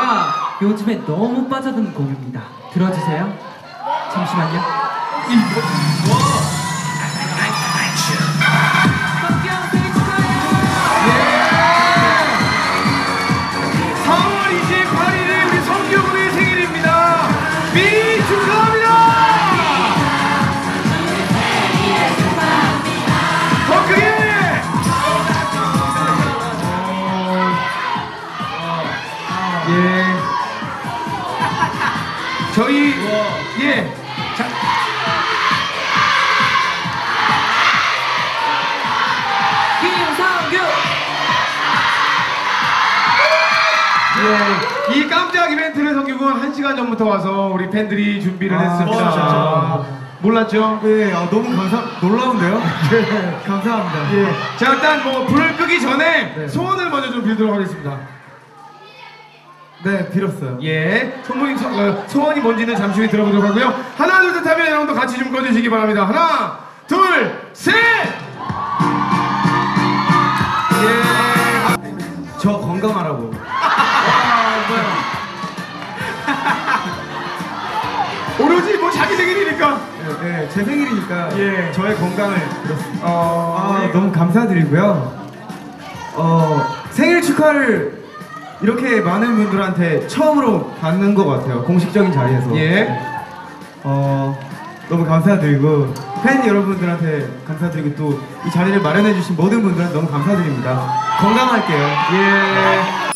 제가 요즘에 너무 빠져든 곡입니다. 들어주세요. 잠시만요. 성규형 생일 축하해요. 4월 28일이 우리 성규 군의 생일입니다. 미리 축하합니다. 더 크게. 예. 저희 예. 자. 김성규. 예. 이 깜짝 이벤트를 성규군 1시간 전부터 와서 우리 팬들이 준비를 했습니다. 몰랐죠? 네, 너무 놀라운데요? 네, 감사합니다. 예. 자, 일단 뭐 불을 끄기 전에 소원을 먼저 좀 빌도록 하겠습니다. 네, 빌었어요. 예. 소원이 뭔지는 잠시 후에 들어보도록 하고요. 하나, 둘, 셋 하면 여러분도 같이 좀 꺼주시기 바랍니다. 하나, 둘, 셋! 예. 저 건강하라고. 오로지 뭐 자기 생일이니까. 네, 제 생일이니까 예. 저의 건강을 빌었습니다. 너무 감사드리고요. 생일 축하를 이렇게 많은 분들한테 처음으로 받는 것 같아요. 공식적인 자리에서. 예. 너무 감사드리고 팬 여러분들한테 감사드리고 또 이 자리를 마련해주신 모든 분들한테 너무 감사드립니다. 건강할게요. 예.